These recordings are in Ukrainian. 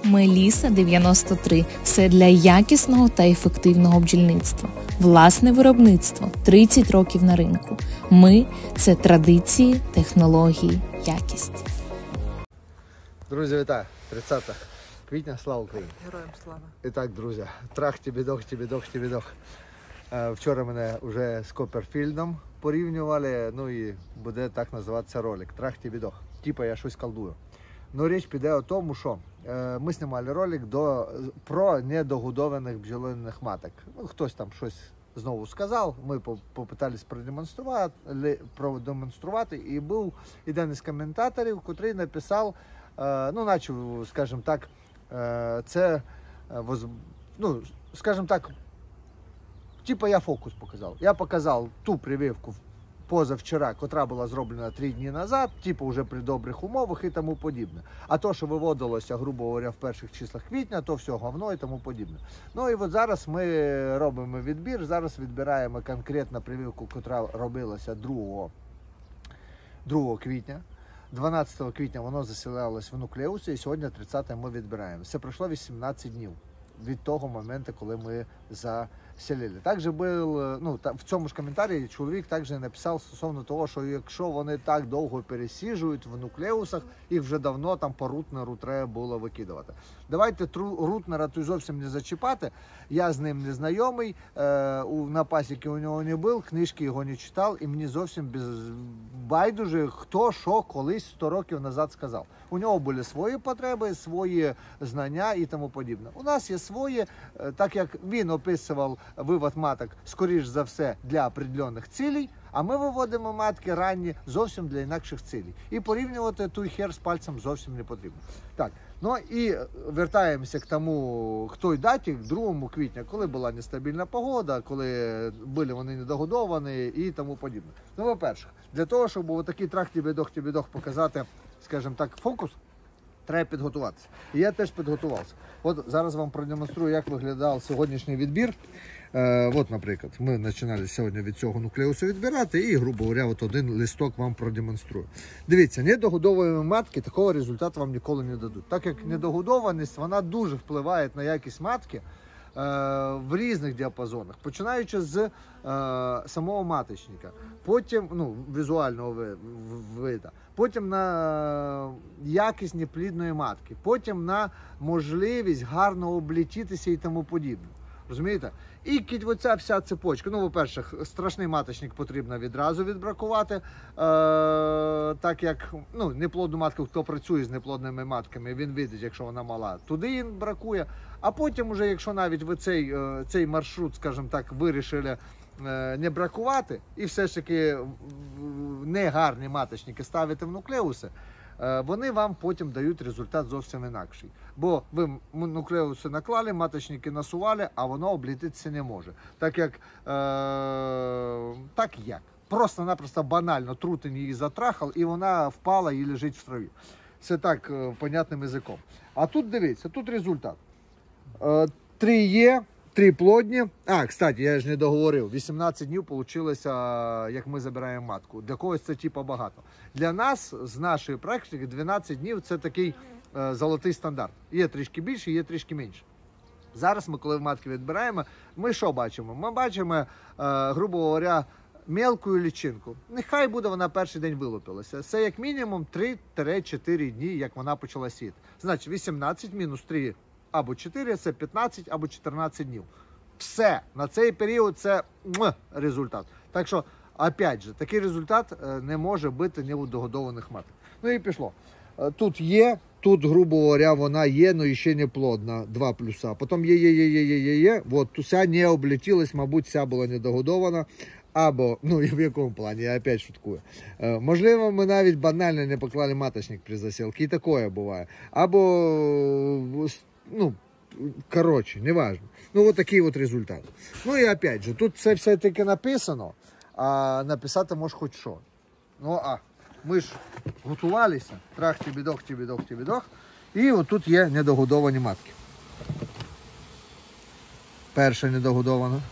Меліса 93 – все для якісного та ефективного бджільництва. Власне виробництво, 30 років на ринку. Ми – це традиції, технології, якість. Друзі, вітаю! 30 квітня, слава Україні! Героям слава! І так, друзі, трах, тібідох. Вчора мене вже з Копперфільдом порівнювали, ну і буде так називатися ролик. Трах, тібідох. Типа я щось колдую. Ну, річ піде о тому, що ми знімали ролик про недогодованих бджолиних маток. Ну, хтось там щось знову сказав, ми попитались продемонструвати, і був один із коментаторів, який написав, ну, наче, скажімо так, це, ну, скажімо так, типа я фокус показав. Я показав ту прививку позавчора, котра була зроблена 3 дні назад, типу вже при добрих умовах і тому подібне. А то, що виводилося, грубо говоря, в перших числах квітня, то все говно і тому подібне. Ну і от зараз ми робимо відбір, зараз відбираємо конкретно прививку, котра робилася 2 квітня. 12 квітня воно заселялось в нуклеуси, і сьогодні 30 ми відбираємо. Це пройшло 18 днів від того моменту, коли ми заселили. Також був, ну, в цьому ж коментарі чоловік також написав стосовно того, що якщо вони так довго пересіжують в нуклеусах, їх вже давно там по рутнеру треба було викидувати. Давайте рутнера тут зовсім не зачіпати, я з ним не знайомий, на пасіки у нього не був, книжки його не читав, і мені зовсім байдуже, хто що колись 100 років назад сказав. У нього були свої потреби, свої знання і тому подібне. У нас є свої, так як він описував вивод маток, скоріш за все, для определених цілей, а ми виводимо матки ранні зовсім для інакших цілей. І порівнювати той хер з пальцем зовсім не потрібно. Так, ну і вертаємося к тому, к той даті, 2 квітня, коли була нестабільна погода, коли були вони недогодовані і тому подібне. Ну, по-перше, для того, щоб отакий трах тібідох показати, скажімо так, фокус, треба підготуватися. І я теж підготувався. От зараз вам продемонструю, як виглядав сьогоднішній відбір. От, наприклад, ми починали сьогодні від цього нуклеусу відбирати і, грубо говоря, от один листок вам продемонструю. Дивіться, недогодовані матки такого результату вам ніколи не дадуть. Так як недогодованість, вона дуже впливає на якість матки в різних діапазонах, починаючи з самого маточника, потім, ну, візуального виду, потім на якість неплідної матки, потім на можливість гарно облетітися і тому подібне. Розумієте? І оця вся цепочка. Ну, по-перше, страшний маточник потрібно відразу відбракувати, так як, ну, неплодну матку, хто працює з неплодними матками, він видить, якщо вона мала, туди він бракує. А потім уже, якщо навіть ви цей маршрут, скажімо так, вирішили не бракувати, і все ж таки негарні маточники ставити в нуклеуси, вони вам потім дають результат зовсім інакший. Бо ви нуклеуси наклали, маточники насували, а воно облітитися не може. Так як, просто-напросто банально трутень її затрахав, і вона впала і лежить в траві. Це так, понятним язиком. А тут, дивіться, тут результат. 3 є, 3 плодні. А, кстати, я ж не договорив. 18 днів вийшло, як ми забираємо матку. Для когось це типа багато. Для нас, з нашої практики, 12 днів це такий золотий стандарт. Є трішки більше, є трішки менше. Зараз ми, коли матки відбираємо, ми що бачимо? Ми бачимо, грубо говоря, мелку лічинку. Нехай буде вона перший день вилупилася. Це як мінімум 3-4 дні, як вона почала сіяти. Значить, 18 мінус 3 або 4, це 15 або 14 днів. Все, на цей період це результат. Так що, опять же, такий результат не може бути неудогодованих маток. Ну і пішло. Тут є, тут, грубо говоря, вона є, але ще не плодна, 2 плюса. Потім є. От, вся не облетілась, мабуть, вся була недогодована. Або, ну, в якому плані, я опять шуткую. Можливо, ми навіть банально не поклали маточник при засілці, і таке буває. Або, ну, коротше, неважно. Ну, от такий от результат. Ну, і опять же, тут це все-таки написано, а написати може хоч що. Ну, ми ж готувалися. Трах, тібідох. І отут є недогодовані матки. Перша недогодована.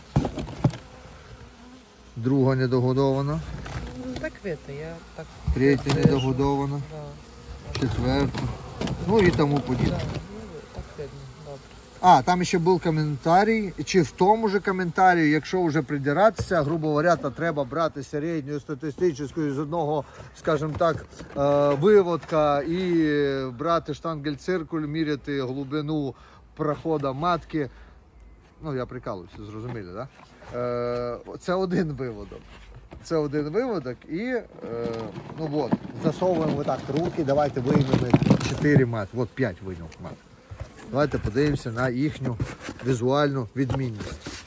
Друга недогодована. Так видно, я так... Третя недогодована. Да. Четверта. Ну і тому подібне. Так Там ще був коментарій, чи в тому ж коментарі, якщо вже придиратися, грубо говоря, то треба брати середню статистичну з одного, скажімо так, виводка і брати штангель-циркуль, міряти глибину проходу матки. Ну, я прикалуюся, зрозуміли, так? Це один виводок. Це один виводок і, засовуємо отак руки, давайте виймемо 4 матки, 5 вийняв маток. Давайте подивимося на їхню візуальну відмінність.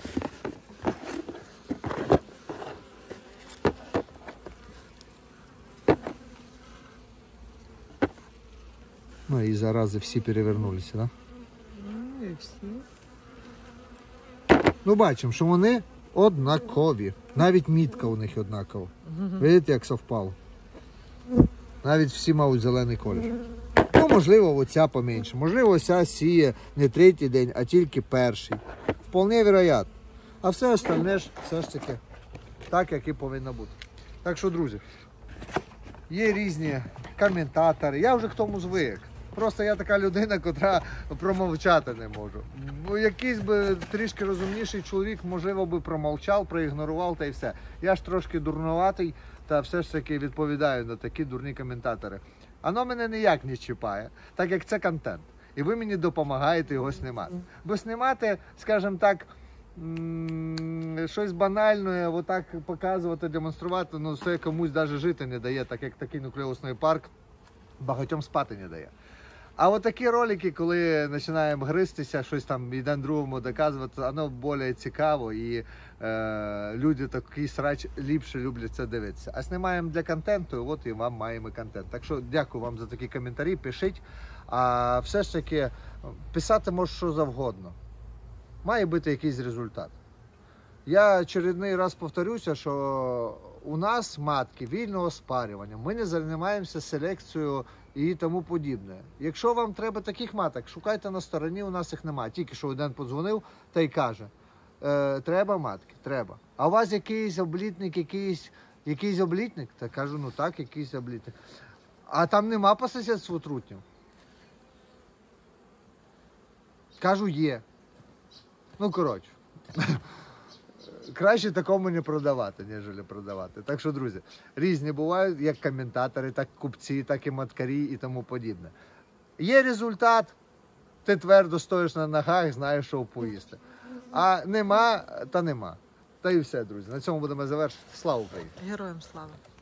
І зарази всі перевернулися, так? Ну і всі. Бачимо, що вони однакові. Навіть мітка у них однакова. Видите, як совпало? Навіть всі мають зелений колір. Можливо, оця поменше. Можливо, оця сіє не 3-й день, а тільки 1-й. Вполне вероятно. А все остальне ж все ж таки так, як і повинно бути. Так що, друзі, є різні коментатори. Я вже к тому звик. Просто я така людина, котра промовчати не можу. Якийсь би трішки розумніший чоловік, можливо, би промовчав, проігнорував та й все. Я ж трошки дурнуватий, та все ж таки відповідаю на такі дурні коментатори. Воно мене ніяк не чіпає, так як це контент. І ви мені допомагаєте його знімати. Бо знімати, скажімо так, щось банальне, отак показувати, демонструвати, це комусь навіть жити не дає, так як такий нуклеусний парк багатьом спати не дає. А от такі ролики, коли починаємо гристися, щось там один другому доказувати, воно більш цікаво і люди такий срач ліпше люблять це дивитися. А знімаємо для контенту, от і вам маємо контент. Так що дякую вам за такі коментарі, пишіть. А все ж таки писати може що завгодно. Має бути якийсь результат. Я очередний раз повторюся, що у нас матки вільного спарювання, ми не займаємося селекцією і тому подібне. Якщо вам треба таких маток, шукайте на стороні, у нас їх немає. Тільки що один подзвонив та й каже, треба матки, треба. А у вас якийсь облітник, якийсь облітник? Та кажу, так, якийсь облітник. А там нема по сусідству трутнів? Кажу, є. Коротше. Краще такому не продавати, ніж продавати. Так що, друзі, різні бувають, як коментатори, так купці, так і маткарі і тому подібне. Є результат, ти твердо стоїш на ногах, знаєш, що поїсти. А нема, та нема. Та і все, друзі. На цьому будемо завершити. Слава Україні! Героям слава!